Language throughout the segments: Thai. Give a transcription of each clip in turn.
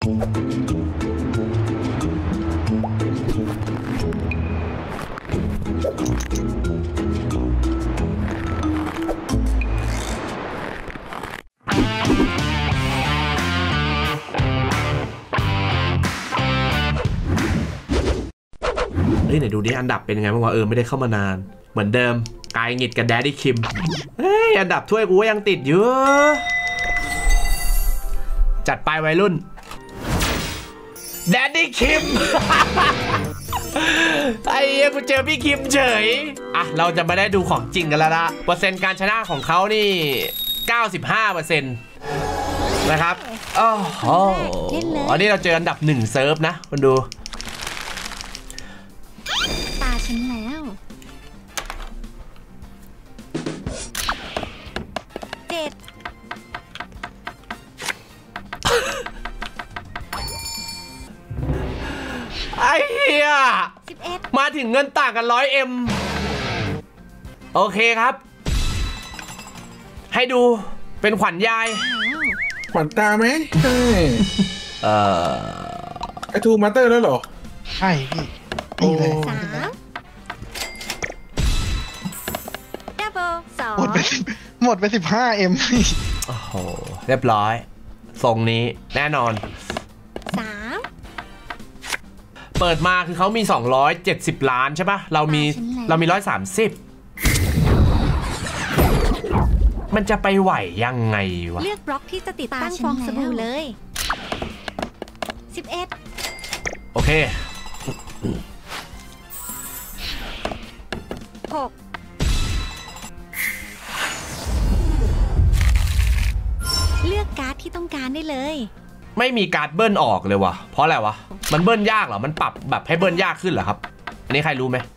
ไหนดูดิอันดับเป็นยังไงบ้างวะไม่ได้เข้ามานานเหมือนเดิมกายหงิดกับแดดดี้คิมอันดับถ้วยกูก็ยังติดอยู่จัดไปวัยรุ่นแดดดี้คิม ไอ้เหี้ยกูเจอพี่คิมเฉยอ่ะเราจะมาได้ดูของจริงกันแล้วนะเปอร์เซ็นต์การชนะของเขานี่ 95% นะครับอ๋ออันนี้เราเจออันดับ1เซิร์ฟนะคุณดูตาฉันแล้ว7 ไอ้เหี้ย 11 มาถึงเงินต่างกัน 100M โอเคครับให้ดูเป็นขวัญยายขวัญตาไหมใช่ไอทูมาสเตอร์แล้วเหรอใช่พี่นี่เลย 3ดับเบิล2 หมดไป 15M โอ้โหเรียบร้อยทรงนี้แน่นอนเปิดมาคือเขามี270ล้านใช่ปะเรามี130มันจะไปไหวยังไงวะเลือกบล็อกที่จะติดตั้งฟองสบู่เลย11 โอเค 6เลือกการ์ดที่ต้องการได้เลยไม่มีการ์ดเบิ้ลออกเลยวะเพราะอะไรวะมันเบิ้ลยากเหรอมันปรับแบบให้เบิ้ลยากขึ้นเหรอครับอันนี้ใครรู้ไหม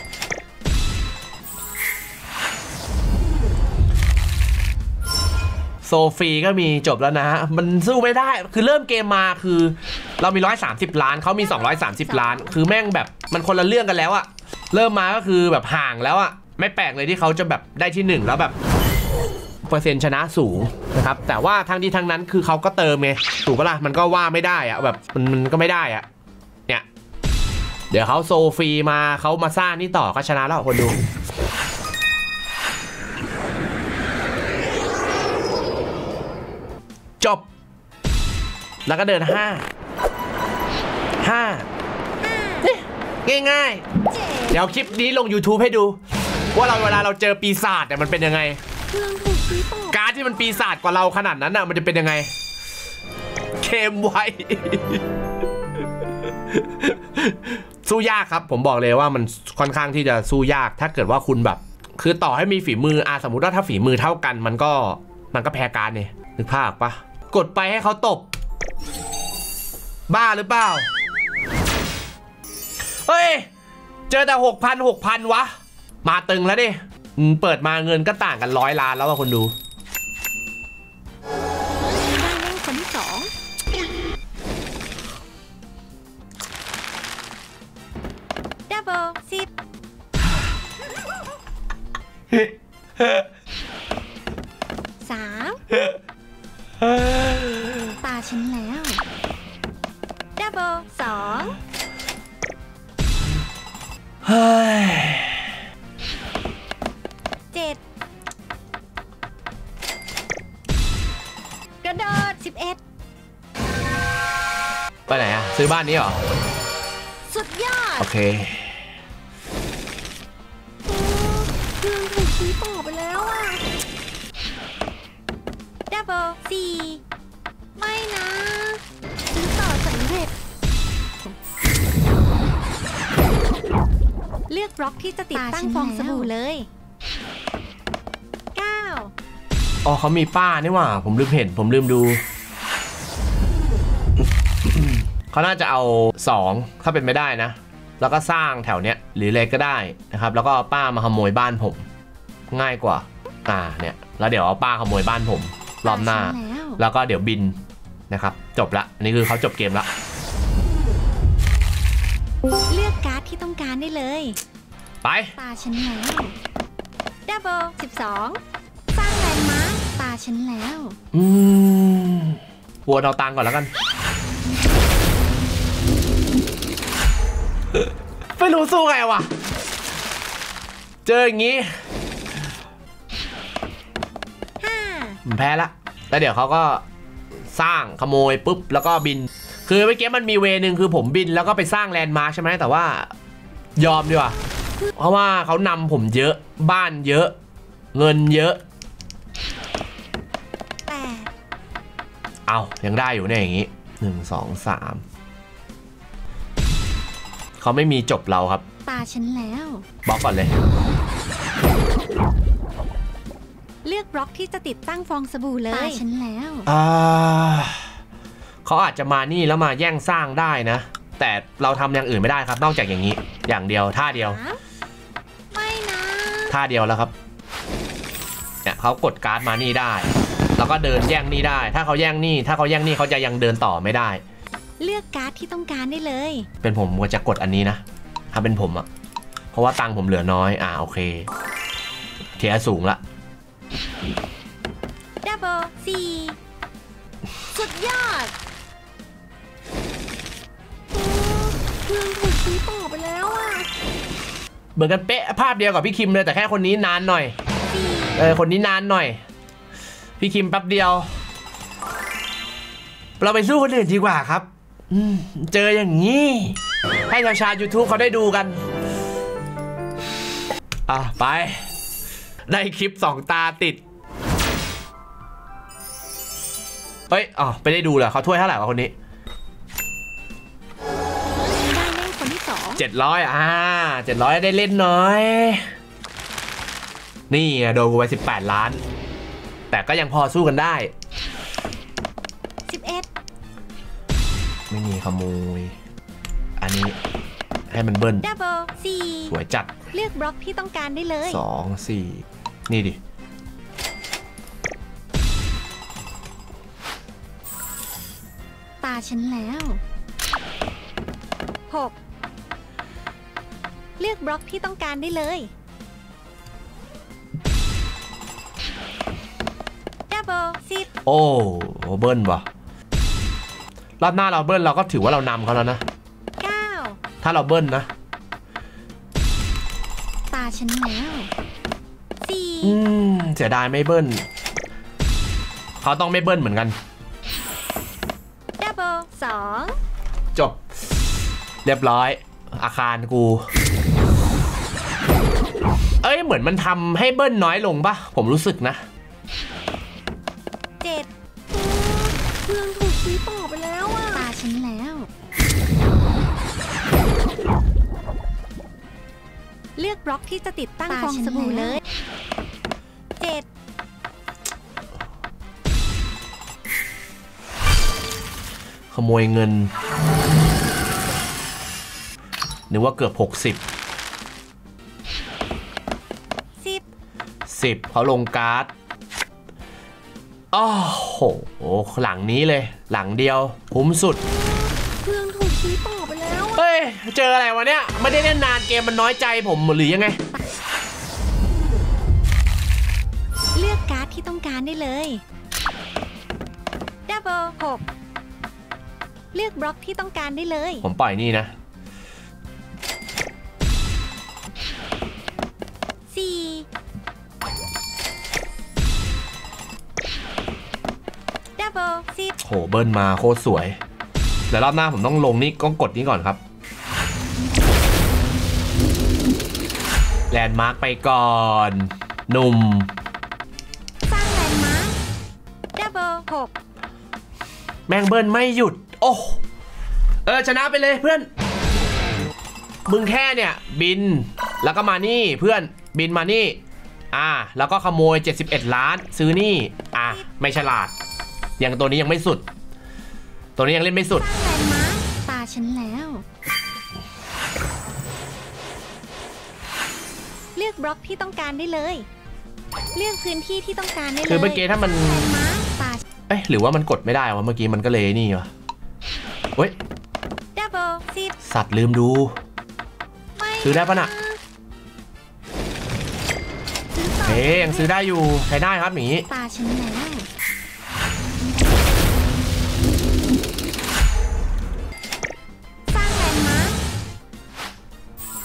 โซฟีก็มีจบแล้วนะฮะมันสู้ไม่ได้คือเริ่มเกมมาคือเรามี130ล้านเขามี230ล้านคือแม่งแบบมันคนละเรื่องกันแล้วอะเริ่มมาก็คือแบบห่างแล้วอะไม่แปลกเลยที่เขาจะแบบได้ที่1แล้วแบบเปอร์เซ็นต์ชนะสูงนะครับแต่ว่าทางที่ทางนั้นคือเขาก็เติมไงถูกปะล่ะมันก็ว่าไม่ได้อะแบบมันก็ไม่ได้อะเนี่ยเดี๋ยวเขาโซฟีมาเขามาสร้างนี่ต่อก็ชนะแล้วคนดูจบแล้วก็เดิน5ง่ายๆเดี๋ยวคลิปนี้ลง YouTube ให้ดูว่าเวลาเราเจอปีศาจเนี่ยมันเป็นยังไงการ์ดที่มันปีศาจกว่าเราขนาดนั้นน่ะมันจะเป็นยังไงเข้มไว้ สู้ยากครับผมบอกเลยว่ามันค่อนข้างที่จะสู้ยากถ้าเกิดว่าคุณแบบคือต่อให้มีฝีมือสมมุติว่าถ้าฝีมือเท่ากันมันก็แพ้การ์ดเนี่ยนึกภาพปะกดไปให้เขาตบบ้าหรือเปล่าเฮ้ยเจอแต่6,000 วะมาตึงแล้วดิเปิดมาเงินก็ต่างกัน100 ล้านแล้วว่าคนดูคนที่2ดับเบิล10 3ตาฉันแล้วดับเบิล2 เฮ้ย 7กระโดด11 ไปไหนอะซื้อบ้านนี้เหรอสุดยอดโอเคเครื่องถูกซื้อต่อไปแล้วอะดับเบิล4ไม่นะซื้อต่อสำเร็จเลือกบล็อกที่จะติดตั้งฟองสบู่เลย9 อ๋อเขามีป้านี่หว่าผมลืมเห็นผมลืมดูเขาน่าจะเอา2ถ้าเป็นไม่ได้นะแล้วก็สร้างแถวเนี้ยหรืออะไรก็ได้นะครับแล้วก็ป้ามาขโมยบ้านผมง่ายกว่าเนี่ยแล้วเดี๋ยวเอาป้าขโมยบ้านผมรอบหน้าแล้วก็เดี๋ยวบินนะครับจบละอันนี้คือเขาจบเกมละเลือกการ์ดที่ต้องการได้เลยไปตาฉันแล้วดับเบิล12สร้างแลนด์มาร์คตาฉันแล้วปวดเอาตังก่อนแล้วกันไม่รู้สู้ไงวะเจออย่างงี้ 5 แพ้ละแล้วเดี๋ยวเขาก็สร้างขโมยปุ๊บแล้วก็บินคือเมื่อกี้มันมีเวนึงคือผมบินแล้วก็ไปสร้างแลนด์มาร์คใช่ไหมแต่ว่ายอมดีกว่าเพราะว่าเขานำผมเยอะบ้านเยอะเงินเยอะ 8 เอายังได้อยู่เนี่ยอย่างงี้1 2 3เขาไม่มีจบเราครับตาฉันแล้วบล็อกก่อนเลยเลือกบล็อกที่จะติดตั้งฟองสบู่เลยตาฉันแล้วเขาอาจจะมานี่แล้วมาแย่งสร้างได้นะแต่เราทำอย่างอื่นไม่ได้ครับนอกจากอย่างนี้อย่างเดียวท่าเดียวไม่นะท่าเดียวแล้วครับเนี่ยเขากดการ์ดมานี่ได้แล้วก็เดินแย่งนี่ได้ถ้าเขาแย่งนี่เขาจะยังเดินต่อไม่ได้เลือกการ์ดที่ต้องการได้เลยเป็นผมก็จะกดอันนี้นะถ้าเป็นผมอะเพราะว่าตังค์ผมเหลือน้อยโอเคเทียร์สูงละดับเบิล4สุดยอดเพื่อนถูกซื้อต่อไปแล้วอ่ะเหมือนกันเป๊ะภาพเดียวกับพี่คิมเลยแต่แค่คนนี้นานหน่อยคนนี้นานหน่อยพี่คิมแป๊บเดียวเราไปสู้คนอื่นดีกว่าครับเจออย่างนี้ให้ชาว YouTube เขาได้ดูกันไปได้คลิป2 ตาติดเฮ้ยไปได้ดูเหรอเขาถ้วยเท่าไหร่วะคนนี้ได้เล่นคนที่2 700 700ได้เล่นน้อยนี่โดนกูไป18 ล้านแต่ก็ยังพอสู้กันได้ 11 ไม่มีขโมยอันนี้ให้มันเบิ้ลดับเบิล4 สวยจัดเลือกบล็อกที่ต้องการได้เลย 2 4นี่ดิตาฉันแล้ว6เลือกบล็อกที่ต้องการได้เลยดับเบิล10 โอ้เบิ้ลว่ะรอบหน้าเราเบิ้ลเราก็ถือว่าเรานำเขาแล้วนะ 9 ถ้าเราเบิ้ลนะตาฉันแล้ว4 เสียดายไม่เบิ้ลเขาต้องไม่เบิ้ลเหมือนกันดับเบิล2 จบเรียบร้อยอาคารกูเหมือนมันทำให้เบิ้ลน้อยลงปะผมรู้สึกนะ 7เพื่อนถูกซื้อต่อไปแล้วอ่ะตาฉันแล้วเลือกบล็อกที่จะติดตั้งฟองสบู่เลย7 ขโมยเงินนึกว่าเกือบ10เขาลงการ์ดโอ้โหหลังนี้เลยหลังเดียวคุ้มสุดเพื่อนถูกซื้อต่อไปแล้วเฮ้ยเจออะไรวะเนี่ยไม่ได้เล่นนานเกมมันน้อยใจผมหรือยังไงเลือกการ์ดที่ต้องการได้เลยดับเบิล6เลือกบล็อกที่ต้องการได้เลยผมปล่อยนี่นะดับเบิล10 โหเบิ้ลมาโคตรสวยเดี๋ยวรอบหน้าผมต้องลงนี่ก็กดนี้ก่อนครับแลนด์มาร์คไปก่อนหนุ่มสร้างแลนด์มาร์คดับเบิล 6แม่งเบิ้ลไม่หยุดโอ้ชนะไปเลยเพื่อนมึงแค่เนี่ยบินแล้วก็มานี่เพื่อนบินมานี่แล้วก็ขโมย71 ล้านซื้อนี่ไม่ฉลาดอย่างตัวนี้ยังไม่สุดตัวนี้ยังเล่นไม่สุดแลนด์มาร์คตาฉันแล้วเลือกบล็อกที่ต้องการได้เลยเลือกพื้นที่ที่ต้องการได้เลยคือเมื่อกี้ถ้ามันหรือว่ามันกดไม่ได้วะเมื่อกี้มันก็เลยนี่วะเฮ้ยดับเบิล10 สัตว์ลืมดูซื้อได้ปะน่ะยังซื้อได้อยู่ใช้ได้ครับหมีตาฉันแล้วสร้างแลนด์มาร์ค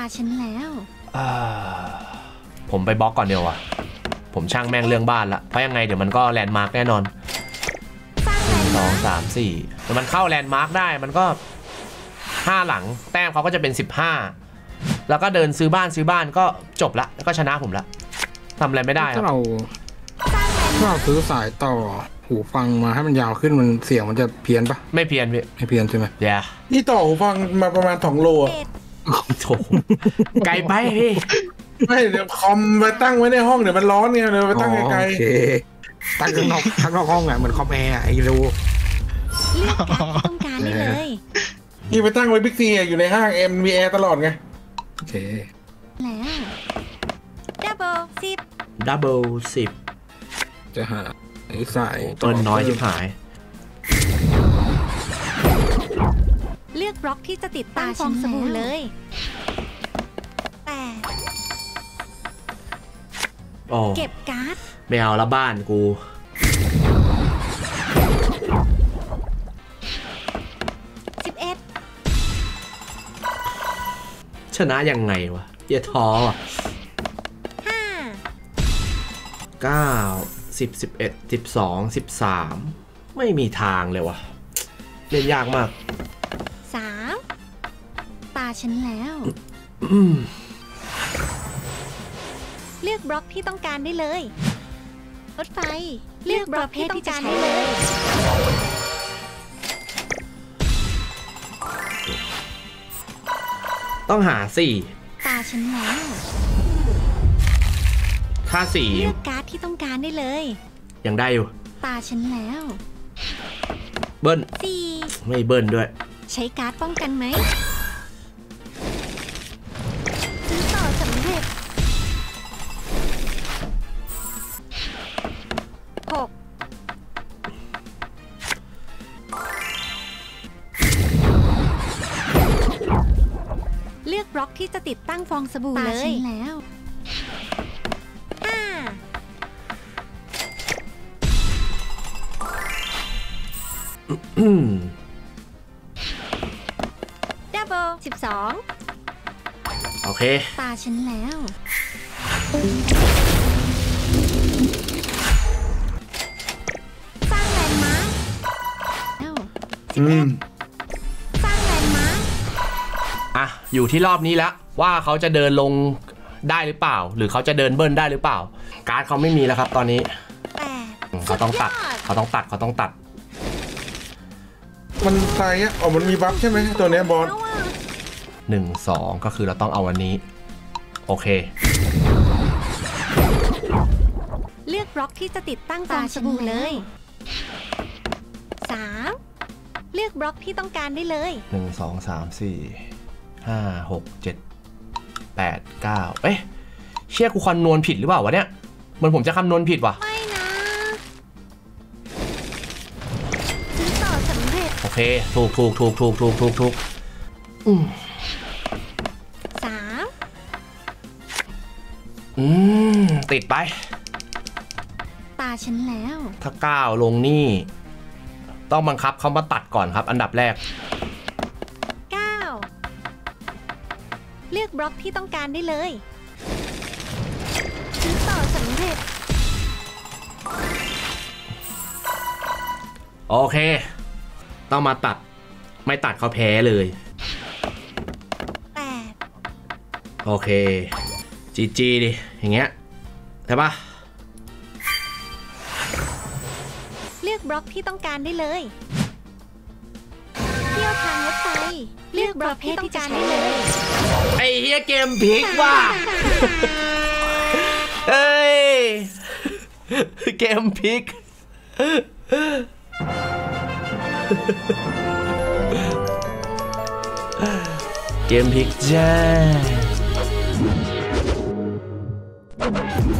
าฉันแล้วผมไปบล็อกก่อนเดียววะผมช่างแม่งเรื่องบ้านละเพราะยังไงเดี๋ยวมันก็แลนด์มาร์กแน่นอน1 2 3 4แต่มันเข้าแลนด์มาร์กได้มันก็5หลังแต้มเขาก็จะเป็น15แล้วก็เดินซื้อบ้านก็จบละแล้วก็ชนะผมละทำอะไรไม่ได้ครับถ้าเราซื้อสายต่อหูฟังมาให้มันยาวขึ้นมันเสียงมันจะเพี้ยนปะไม่เพี้ยนพี่ไม่เพี้ยนใช่ไหมอย่านี่ต่อหูฟังมาประมาณ2 โลอะโถไกลไปพี่ไม่เดี๋ยวคอมไปตั้งไว้ในห้องเดี๋ยวมันร้อนไงเดี๋ยวไปตั้งไกลโอเคตั้งข้างนอกห้องอ่ะเหมือนคอมแอร์ไอ้รูเลือกการ์ดที่ต้องการได้เลยๆนี่ไปตั้งไว้บิ๊กซีอยู่ในห้างมีแอร์ตลอดไงโอเคแล้วดับเบิล10 ดับเบิล10 จะหาไอ้สายเปินน้อยชิบหายเลือกบล็อกที่จะติดตั้งฟองสบู่เลยแต่โอ้เก็บการ์ดไม่เอาละบ้านกู 11 ชนะยังไงวะเหี้ยท้ออ่ะ 5 9 10 11 12 13ไม่มีทางเลยวะเล่นยากมาก 3 ตาฉันแล้วเลือกบล็อกที่ต้องการได้เลยรถไฟเลือกบล็อกที่ต้องการได้เลยต้องหาตาฉันแล้ว 4ค่าเลือกการ์ดที่ต้องการได้เลย 4ยังได้อยู่ตาฉันแล้วเบิ้ล 4 ไม่เบิ้ลด้วยใช้การ์ดป้องกันไหมซื้อต่อสำเร็จ 6 เลือกบล็อกที่จะติดตั้งฟองสบู่เลยตาฉันแล้ว ดับเบิล12 โอเคตาฉันแล้ว สร้างแลนด์มาร์คแล้ว11 สร้างแลนด์มาร์คอ่ะอยู่ที่รอบนี้แล้วว่าเขาจะเดินลงได้หรือเปล่า หรือเขาจะเดินเบิ้ลได้หรือเปล่า การ์ดเขาไม่มีแล้วครับตอนนี้ 8 เขาต้องตัด เขาต้องตัดมันไซอ่ะมันมีบัฟใช่ไหมตัวเนี้ยบอส 1 2ก็คือเราต้องเอาอันนี้โอเคเลือกบล็อกที่จะติดตั้งฟองสบู่เลย 3 เลือกบล็อกที่ต้องการได้เลย 1 2 3 4 5 6 7 8 9เอ๊ะเชี่ยกูคำนวณผิดหรือเปล่าวะเนี่ยเหมือนผมจะคำนวณผิดว่ะไม่นะซื้อต่อสำเร็จโอเคถูก 3 ติดไปตาฉันแล้วถ้า9ลงนี่ต้องบังคับเขามาตัดก่อนครับอันดับแรก 9 เลือกบล็อกที่ต้องการได้เลยซื้อต่อสำเร็จโอเคต้องมาตัดไม่ตัดเขาแพ้เลย 8 โอเคจีจีดิอย่างเงี้ยใช่ปะเลือกบล็อกที่ต้องการได้เลยเที่ยวทางรถไฟเลือกบล็อกที่ต้องการได้เลยไอ้เฮียเกมพลิกว่ะ เอ้ยเกมพลิกเกมพลิกจ้า